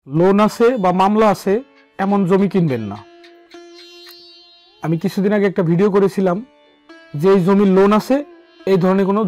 Loan আছে বা মামলা আছে এমন জমি কিনবেন না। আমি কিছুদিন আগে একটা ভিডিও করেছিলাম যে এই জমির লোন আছে এই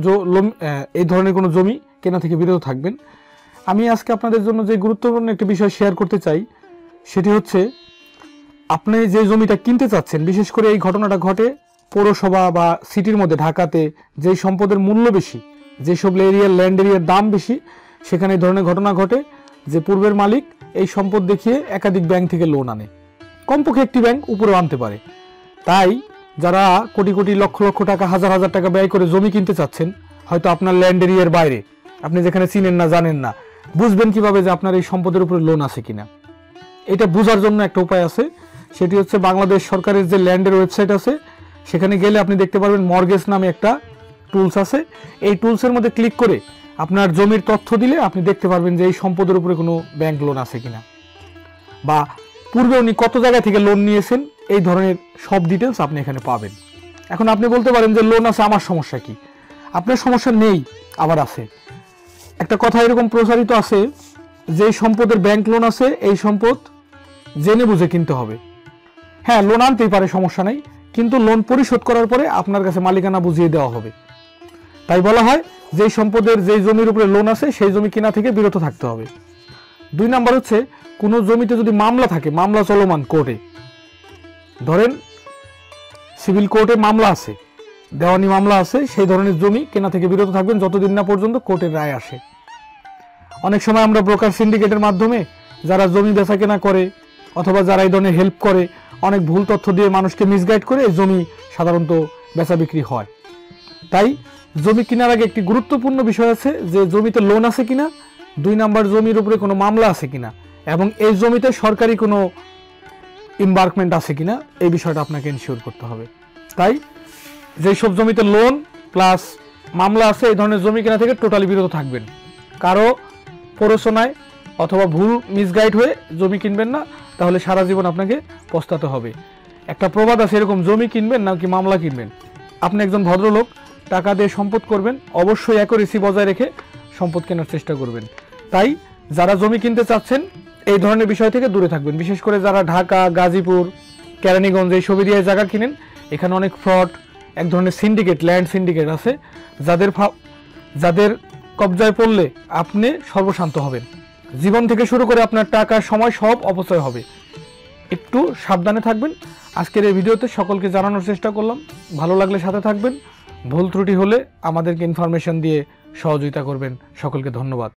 ধরনের কোনো জমি কেনা থেকে বিরত থাকবেন। আমি আজকে আপনাদের জন্য যে গুরুত্বপূর্ণ একটা বিষয় শেয়ার করতে চাই সেটি হচ্ছে, আপনি যে জমিটা কিনতে চাচ্ছেন, বিশেষ করে এই ঘটনাটা ঘটে পৌরসভা বা সিটির মধ্যে, ঢাকাতে যেই সম্পদের মূল্য বেশি, যেসব ল্যান্ড এরিয়ার দাম বেশি, সেখানে এই ধরনের ঘটনা ঘটে যে পূর্বের মালিক এই সম্পদ দেখিয়ে একাধিক ব্যাংক থেকে লোন আনে, কমপক্ষে একটি ব্যাংক উপরেও আনতে পারে। তাই যারা কোটি কোটি লক্ষ লক্ষ টাকা, হাজার হাজার টাকা ব্যয় করে জমি কিনতে চাচ্ছেন, হয়তো আপনার ল্যান্ড এরিয়ার বাইরে, আপনি যেখানে চিনেন না, জানেন না, বুঝবেন কিভাবে যে আপনার এই সম্পদের উপরে লোন আছে কিনা? এটা বোঝার জন্য একটা উপায় আছে, সেটি হচ্ছে বাংলাদেশ সরকারের যে ল্যান্ডের ওয়েবসাইট আছে, সেখানে গেলে আপনি দেখতে পারবেন মর্গেজ নামে একটা টুলস আছে। এই টুলসের মধ্যে ক্লিক করে আপনার জমির তথ্য দিলে আপনি দেখতে পারবেন যে এই সম্পদের উপরে কোনো ব্যাংক লোন আছে কিনা, বা পূর্বে উনি কত জায়গা থেকে লোন নিয়েছেন, এই ধরনের সব ডিটেলস আপনি এখানে পাবেন। এখন আপনি বলতে পারেন যে লোন আছে, আমার সমস্যা কি? আপনার সমস্যা নেই, আবার আছে। একটা কথা এরকম প্রচারিত আছে যে সম্পদের ব্যাংক লোন আছে, এই সম্পদ জেনে বুঝে কিনতে হবে। হ্যাঁ, লোন আনতেই পারে, সমস্যা নেই, কিন্তু লোন পরিশোধ করার পরে আপনার কাছে মালিকানা বুঝিয়ে দেওয়া হবে। তাই বলা হয় যে সম্পদের, যে জমির উপরে লোন আছে, সেই জমি কেনা থেকে বিরত থাকতে হবে। 2 নাম্বার হচ্ছে, কোনো জমিতে যদি মামলা থাকে, মামলা চলমান কোর্টে, ধরেন সিভিল কোর্টে মামলা আছে, দেওয়ানি মামলা আছে, সেই ধরনের জমি কেনা থেকে বিরত থাকবেন যতদিন না পর্যন্ত কোর্টের রায় আসে। অনেক সময় আমরা ব্রোকার সিন্ডিকেটের মাধ্যমে যারা জমি বেচা কেনা করে, অথবা যারা এই ধরনের হেল্প করে, অনেক ভুল তথ্য দিয়ে মানুষকে মিসগাইড করে এই জমি সাধারণত বেচা বিক্রি হয়। তাই জমি কেনার আগে একটি গুরুত্বপূর্ণ বিষয় আছে যে জমিতে লোন আছে কিনা, 2 নাম্বার জমির উপরে কোনো মামলা আছে কিনা, এবং এই জমিতে সরকারি কোনো ইমবার্কমেন্ট আছে কিনা, এই বিষয়টা আপনাকে এনশিওর করতে হবে। তাই যেই সব জমিতে লোন প্লাস মামলা আছে, এই ধরনের জমি কেনা থেকে টোটালি বিরত থাকবেন। কারো প্ররোচনায় অথবা ভুল মিসগাইড হয়ে জমি কিনবেন না, তাহলে সারা জীবন আপনাকে পস্তাতে হবে। একটা প্রবাদ আছে এরকম, জমি কিনবেন নাকি মামলা কিনবেন। আপনি একজন ভদ্রলোক, টাকা দিয়ে সম্পদ করবেন, অবশ্যই অ্যাকুরেসি বজায় রেখে সম্পদ কেনার চেষ্টা করবেন। তাই যারা জমি কিনতে চাচ্ছেন, এই ধরনের বিষয় থেকে দূরে থাকবেন। বিশেষ করে যারা ঢাকা, গাজীপুর, কেরানীগঞ্জ এইসব এরিয়ায় জায়গা কিনেন, এখানে অনেক ফ্রড, এক ধরনের সিন্ডিকেট, ল্যান্ড সিন্ডিকেট আছে, যাদের কবজায় পড়লে আপনি সর্বশান্ত হবেন। জীবন থেকে শুরু করে আপনার টাকা, সময় সব অপচয় হবে। একটু সাবধানে থাকবেন। আজকের এই ভিডিওতে সকলকে জানানোর চেষ্টা করলাম। ভালো লাগলে সাথে থাকবেন, ভুল ত্রুটি হলে আমাদেরকে ইনফরমেশন দিয়ে সহযোগিতা করবেন। সকলকে ধন্যবাদ।